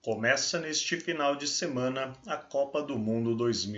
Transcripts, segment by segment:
Começa neste final de semana a Copa do Mundo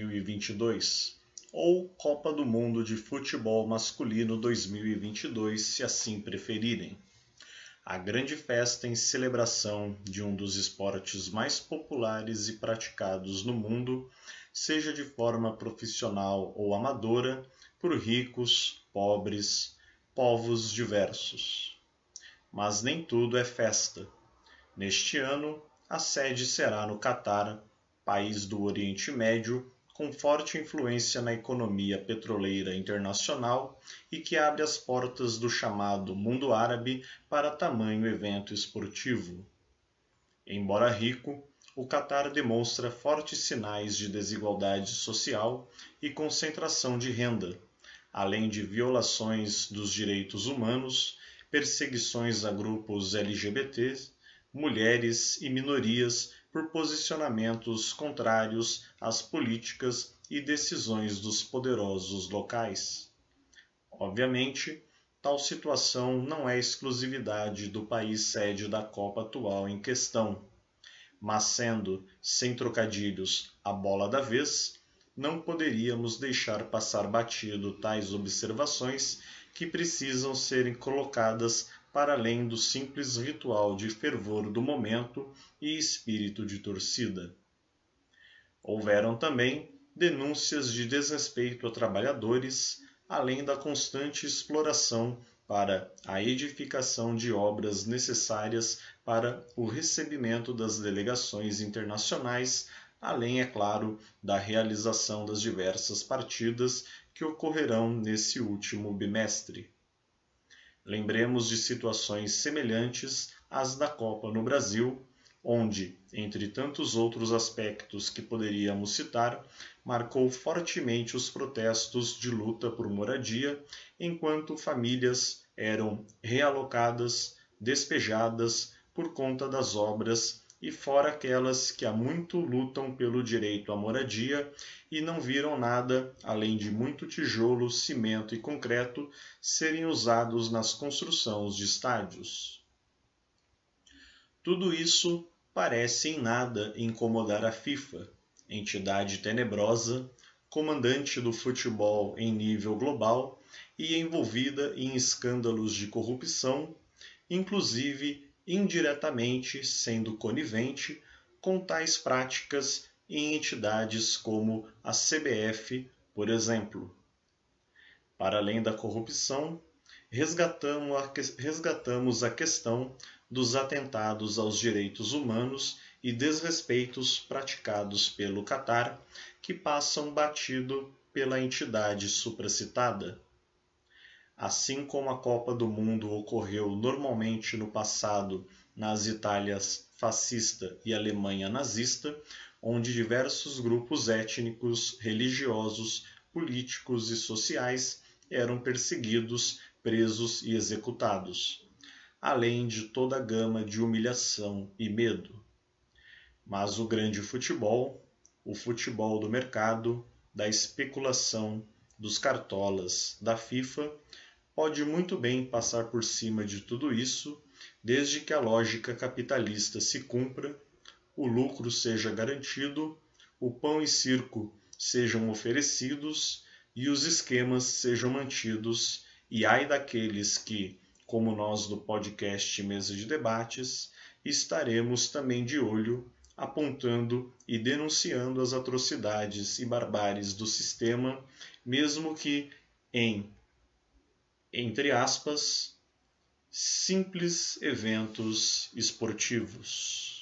2022, ou Copa do Mundo de Futebol Masculino 2022, se assim preferirem. A grande festa em celebração de um dos esportes mais populares e praticados no mundo, seja de forma profissional ou amadora, por ricos, pobres, povos diversos. Mas nem tudo é festa. Neste ano, a sede será no Catar, país do Oriente Médio, com forte influência na economia petroleira internacional e que abre as portas do chamado mundo árabe para tamanho evento esportivo. Embora rico, o Catar demonstra fortes sinais de desigualdade social e concentração de renda, além de violações dos direitos humanos, perseguições a grupos LGBTs, mulheres e minorias por posicionamentos contrários às políticas e decisões dos poderosos locais. Obviamente, tal situação não é exclusividade do país sede da Copa atual em questão, mas sendo, sem trocadilhos, a bola da vez, não poderíamos deixar passar batido tais observações que precisam serem colocadas para além do simples ritual de fervor do momento e espírito de torcida. Houveram também denúncias de desrespeito a trabalhadores, além da constante exploração para a edificação de obras necessárias para o recebimento das delegações internacionais, além, é claro, da realização das diversas partidas que ocorrerão nesse último bimestre. Lembremos de situações semelhantes às da Copa no Brasil, onde, entre tantos outros aspectos que poderíamos citar, marcou fortemente os protestos de luta por moradia, enquanto famílias eram realocadas, despejadas por conta das obras e fora aquelas que há muito lutam pelo direito à moradia e não viram nada, além de muito tijolo, cimento e concreto, serem usados nas construções de estádios. Tudo isso parece em nada incomodar a FIFA, entidade tenebrosa, comandante do futebol em nível global e envolvida em escândalos de corrupção, inclusive indiretamente sendo conivente com tais práticas em entidades como a CBF, por exemplo. Para além da corrupção, resgatamos a questão dos atentados aos direitos humanos e desrespeitos praticados pelo Catar, que passam batido pela entidade supracitada. Assim como a Copa do Mundo ocorreu normalmente no passado nas Itálias fascista e Alemanha nazista, onde diversos grupos étnicos, religiosos, políticos e sociais eram perseguidos, presos e executados, além de toda a gama de humilhação e medo. Mas o grande futebol, o futebol do mercado, da especulação, dos cartolas, da FIFA, pode muito bem passar por cima de tudo isso, desde que a lógica capitalista se cumpra, o lucro seja garantido, o pão e circo sejam oferecidos e os esquemas sejam mantidos, e ai daqueles que, como nós do podcast Mesa de Debates, estaremos também de olho, apontando e denunciando as atrocidades e barbáries do sistema, mesmo que entre aspas, simples eventos esportivos.